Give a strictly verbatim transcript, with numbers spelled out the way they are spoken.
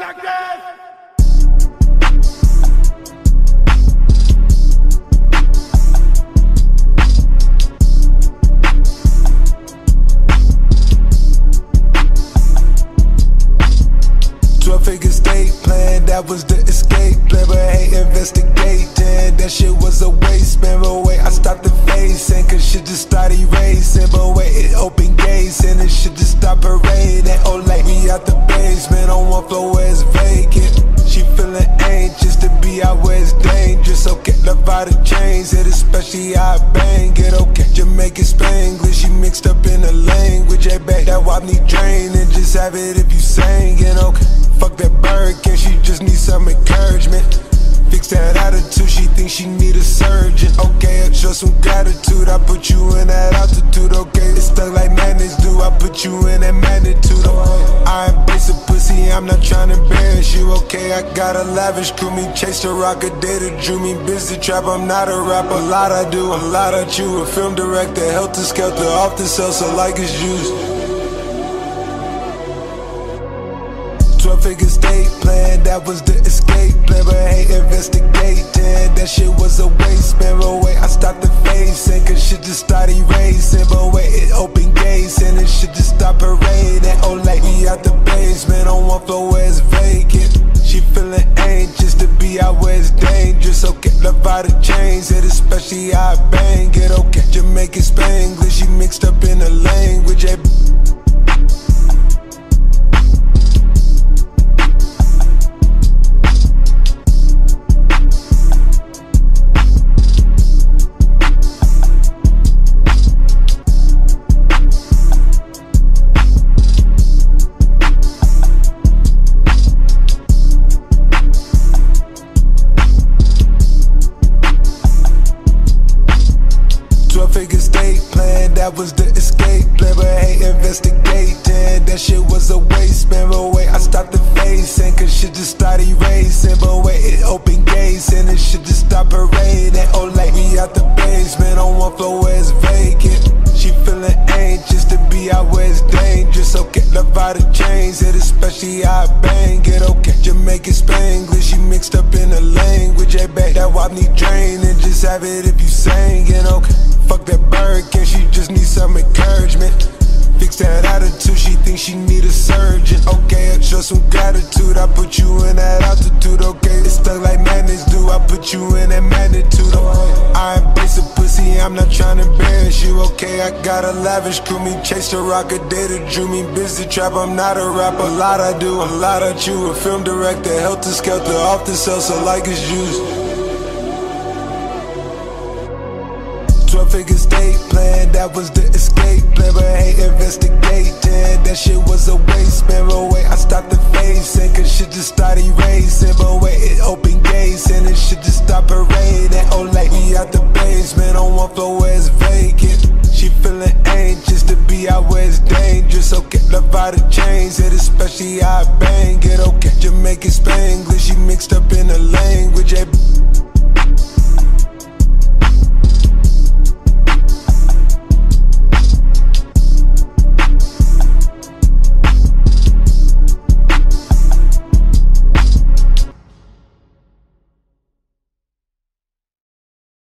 Twelve-figure state plan, that was the escape plan. But hey, investigating, that shit was a waste, man. But wait, I stopped the facing, cause shit just started erasing. But wait, it opened gates, and it shit just stopped parading. Oh, like we out the basement, on one floor where it's vacant. She feeling anxious to be out where it's dangerous. Okay, love out the chains, it especially how I bang it. Okay, Jamaican Spanglish, she mixed up in the language. Hey, back that wop need draining, just have it if you singing. Okay, fuck that Birkin, she just need some encouragement. Fix that attitude, she thinks she need a surgeon. Okay, I show some gratitude, I put you in that altitude. Okay, it's stuck like madness do, I put you in that magnitude. I embrace a pussy, I'm not trying to embarrass you. Okay, I got a lavish crew, me chase the rock, a data drew me busy trap. I'm not a rapper, a lot I do, a lot I chew. A film director, helter skelter, off the cell, so like it's juice. Twelve-figure state plan, that was the escape plan. But hey, investigating, that shit was a waste, man. But wait, I stopped the facing, cause shit just started erasing. But wait, it opened gates, and it shit just stopped parading. Oh, like we out the basement, on one floor where it's vacant. She feeling anxious to be out where it's dangerous. Okay, love out the chains, it especially how I bang it. Okay, Jamaican Spanglish, she mixed up in the language. Hey, twelve-figure state plan, that was the escape plan. But hey, investigating, that shit was a waste, man. But wait, I stopped the facing, cause shit just started erasing. But wait, it opened gates, and it shit just stopped parading. Oh, like we out the basement, on one floor where it's vacant. She feeling anxious to be out where it's dangerous. Okay, love out the chains, it especially how I bang it. Okay, Jamaican Spanglish, she mixed up in the language. Hey, back that wop need draining, just have it if you singing. Okay, fuck that Birkin, she just need some encouragement. Fix that attitude, she thinks she need a surgeon. Okay, I show some gratitude, I put you in that altitude. Okay, it's stuck like madness do, I put you in that magnitude. I embrace a pussy, I'm not trying to embarrass you. Okay, I got a lavish crew, me chase the rock, a data drew me busy trap. I'm not a rapper, a lot I do, a lot I chew. A film director, helter skelter, off the cell, so like it's juice. Twelve-figure state plan, that was the escape plan. But hey, investigating, that shit was a waste, man. But wait, I stopped the facing, cause shit just started erasing. But wait, it opened gates, and it shit just stopped parading. Oh, like we out the basement, on one floor where it's vacant. She feeling anxious to be out where it's dangerous. Okay, love out the chains, it especially how I bang it. Okay, Jamaican Spanglish, she mixed up in the language. Hey,